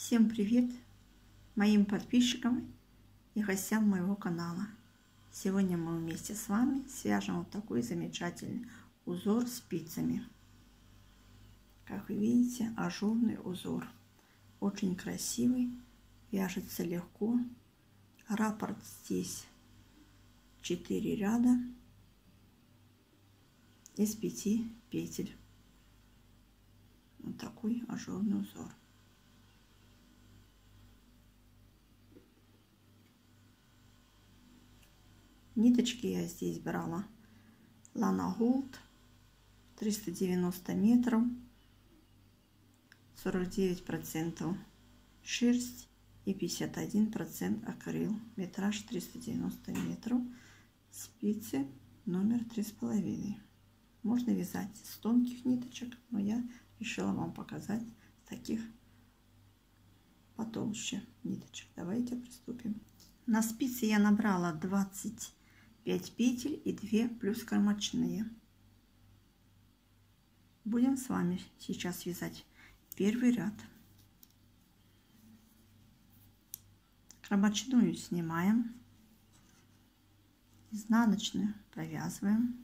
Всем привет моим подписчикам и гостям моего канала. Сегодня мы вместе с вами свяжем вот такой замечательный узор спицами. Как вы видите, ажурный узор. Очень красивый, вяжется легко. Раппорт здесь 4 ряда из 5 петель. Вот такой ажурный узор. Ниточки я здесь брала Lana Gold 390 метров, 49% шерсть и 51% акрил. Метраж 390 метров. Спицы номер 3,5. Можно вязать с тонких ниточек, но я решила вам показать таких потолще ниточек. Давайте приступим. На спице я набрала 25 петель и 2 плюс кромочные. Будем с вами сейчас вязать первый ряд. Кромочную снимаем, изнаночную провязываем,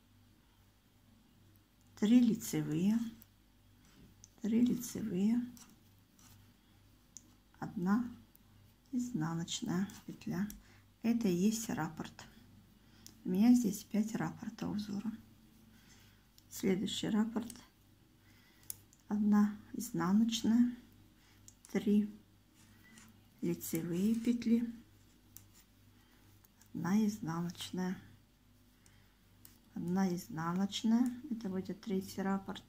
3 лицевые, 1 изнаночная петля. Это и есть раппорт. У меня здесь 5 раппорта узора. Следующий раппорт: 1 изнаночная, 3 лицевые петли, 1 изнаночная, 1 изнаночная, это будет 3-й раппорт,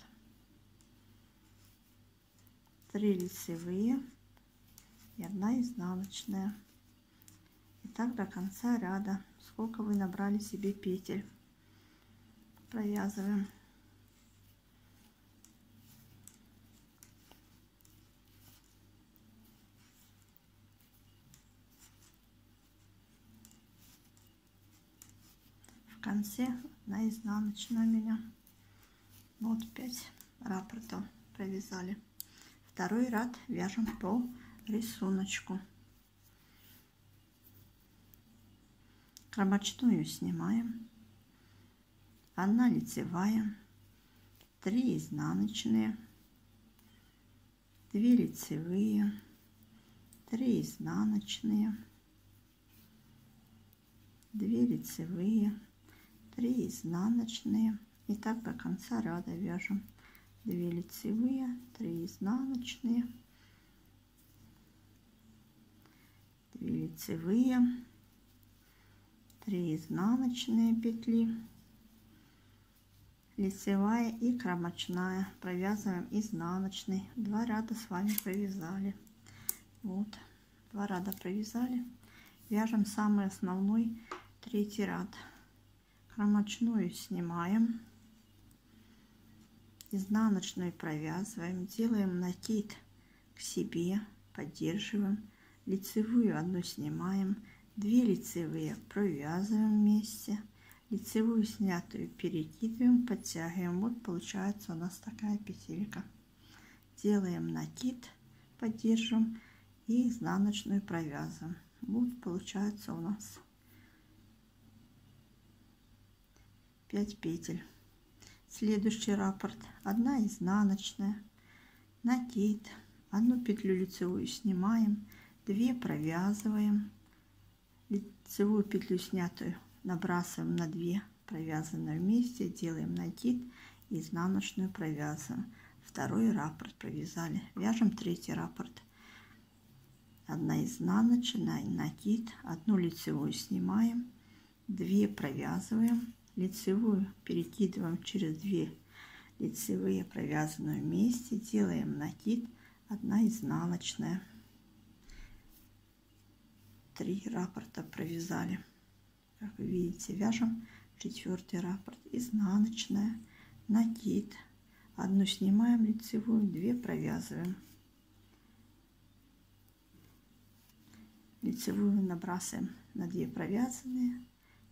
3 лицевые и 1 изнаночная. И так до конца ряда. Сколько вы набрали себе петель, провязываем. В конце 1 изнаночная у меня. Вот 5 раппортов провязали. Второй ряд вяжем по рисунку. Кромочную снимаем, 1 лицевая, 3 изнаночные, 2 лицевые, 3 изнаночные, 2 лицевые, 3 изнаночные. И так до конца ряда вяжем 2 лицевые, 3 изнаночные, 2 лицевые, 3 изнаночные петли, лицевая и кромочная. Провязываем изнаночный. 2 ряда с вами провязали. Вот 2 ряда провязали. Вяжем самый основной 3-й ряд. Кромочную снимаем, изнаночную провязываем, делаем накид к себе, поддерживаем, лицевую 1 снимаем, 2 лицевые провязываем вместе, лицевую снятую перекидываем, подтягиваем. Вот получается у нас такая петелька. Делаем накид, поддерживаем и изнаночную провязываем. Вот получается у нас 5 петель. Следующий раппорт: 1 изнаночная, накид, 1 петлю лицевую снимаем, 2 провязываем, лицевую петлю снятую набрасываем на 2 провязанные вместе, делаем накид, изнаночную провязываем. Второй раппорт провязали. Вяжем 3-й раппорт: 1 изнаночная, накид, 1 лицевую снимаем, 2 провязываем, лицевую перекидываем через 2 лицевые провязанные вместе, делаем накид, 1 изнаночная. 3 раппорта провязали. Как вы видите, вяжем 4-й раппорт: изнаночная, накид, 1 снимаем лицевую, 2 провязываем, лицевую набрасываем на 2 провязанные,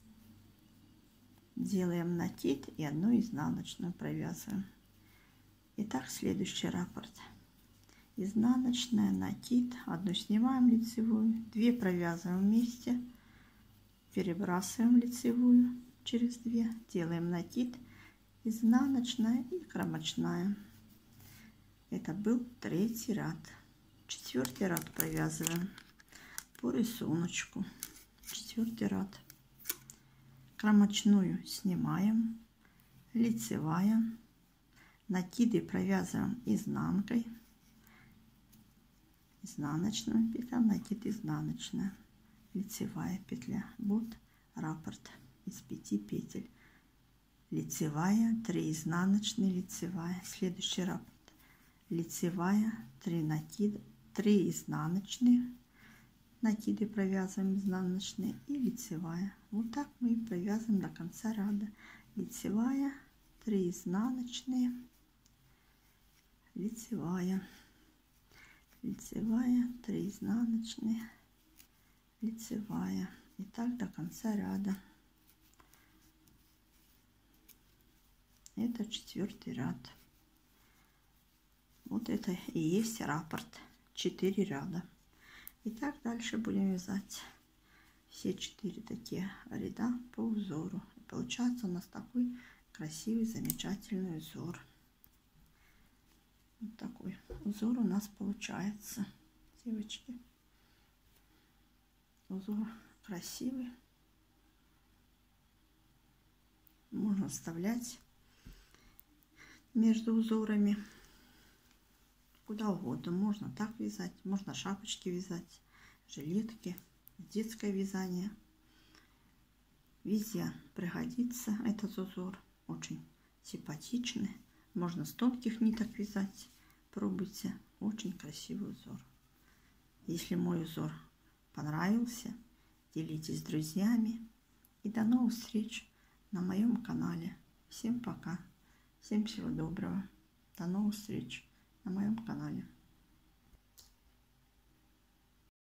делаем накид и 1 изнаночную провязываем. Итак, следующий раппорт: изнаночная, накид, одну снимаем лицевую, 2 провязываем вместе, перебрасываем лицевую через 2, делаем накид, изнаночная и кромочная. Это был 3-й ряд. 4-й ряд провязываем по рисунку. 4-й ряд. Кромочную снимаем, лицевая, накиды провязываем изнанкой, изнаночная петля, накид изнаночная, лицевая петля. Вот раппорт из 5 петель. Лицевая, 3 изнаночные, лицевая. Следующий раппорт. Лицевая, 3 накида, 3 изнаночные, накиды провязываем изнаночные и лицевая. Вот так мы и провязываем до конца ряда. Лицевая, 3 изнаночные, лицевая, лицевая, 3 изнаночные, лицевая. И так до конца ряда. Это 4-й ряд. Вот это и есть раппорт. 4 ряда. И так дальше будем вязать все 4 такие ряда по узору. И получается у нас такой красивый, замечательный узор. Вот такой узор у нас получается, девочки. Узор красивый. Можно вставлять между узорами куда угодно. Можно так вязать, можно шапочки вязать, жилетки, детское вязание. Везде пригодится этот узор. Очень симпатичный. Можно с тонких ниток вязать. Пробуйте. Очень красивый узор. Если мой узор понравился, делитесь с друзьями. И до новых встреч на моем канале. Всем пока. Всем всего доброго. До новых встреч на моем канале.